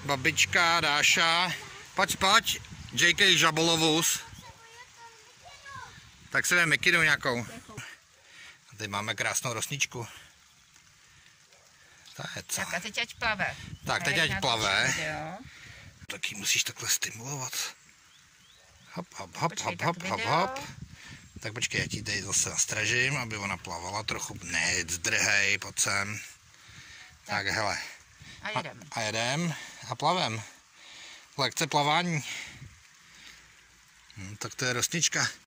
babička, Dáša. Pojď, JayKaye žabolovus. Tak si vem mikinu nějakou. A tady máme krásnou rosničku. Tak a teď ať plave. Tak teď ať plave. Tak ji musíš takhle stimulovat. Hop. Tak počkej, já ti tady zase nastražím, aby ona plavala trochu. Ne, zdrhej, pojď sem. Tak hele. A jedem. A plavem. Lekce plavání. Tak to je rosnička.